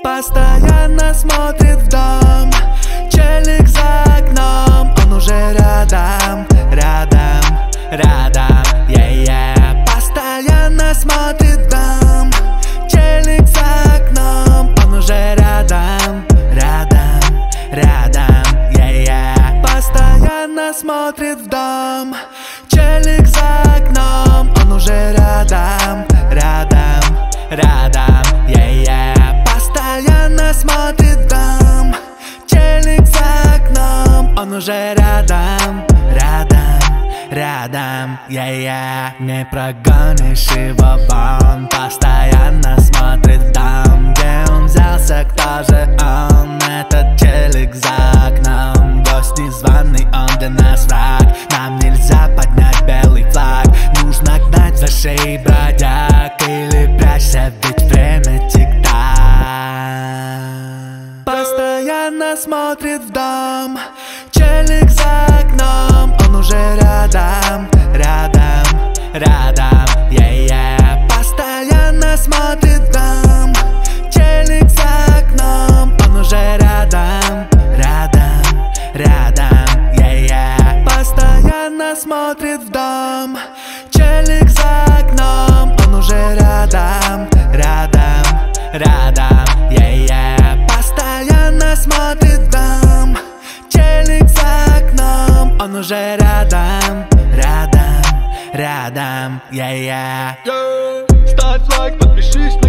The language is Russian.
Постоянно смотрит в дом, челик за окном, он уже рядом, рядом, рядом, yeah. Постоянно смотрит в дом, челик за окном, он уже рядом, рядом, рядом, yeah. Постоянно смотрит в дом, челик за окном, он уже рядом, рядом, рядом, yeah. Постоянно смотрит в дом, челик за окном, он уже рядом, рядом, рядом, yeah. Не прогонишь его вон, постоянно смотрит в дом, где он взялся, кто же он, этот челик за окном. Гость незваный, он для нас враг, нам нельзя поднять белый флаг, нужно гнать за шеей бродяг или прячься, ведь время тик-так. Постоянно смотрит в дом, челик за окном, он уже рядом, рядом, рядом, yeah. Постоянно смотрит в дом, челик за окном, он уже рядом, рядом, рядом, yeah. Постоянно смотрит в дом, челик за окном, он уже рядом, рядом, рядом, yeah. Постоянно смотрит в дом, челик за окном, он уже рядом, рядом, рядом, yeah. Ставь лайк, подпишись на